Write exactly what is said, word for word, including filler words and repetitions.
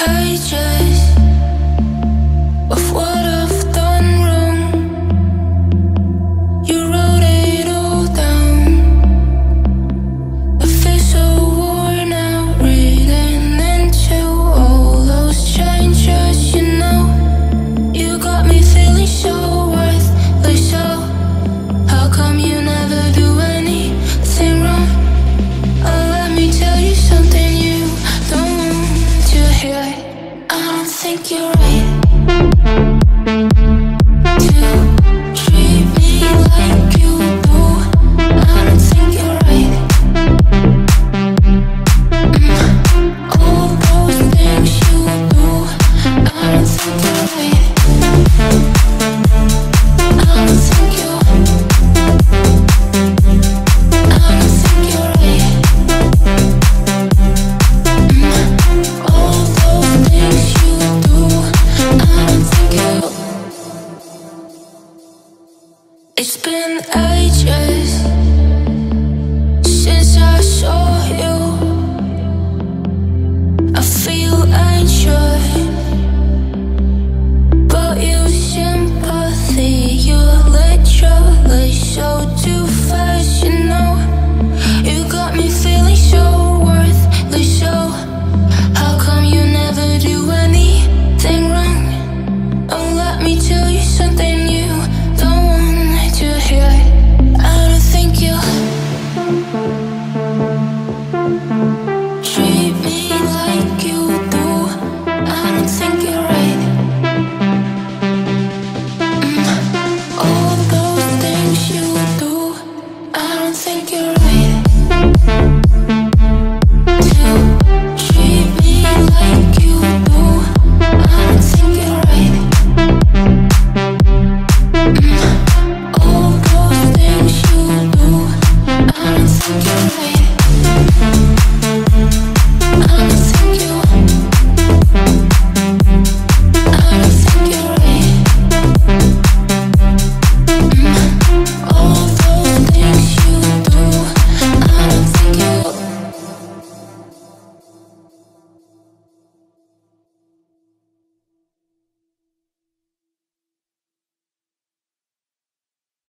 pages of what I've done wrong. You wrote it all down. I feel so worn out reading into all those changes. You know, you got me feeling so worthless. So how come you never do anything wrong? Oh, let me tell you something you don't want to hear. I don't think you're right to treat me like you do. I don't think you're right. mm. All those things you do, I don't think you're right. I don't think you're I don't think you're right. mm. All those things you do, I don't think you. It's been a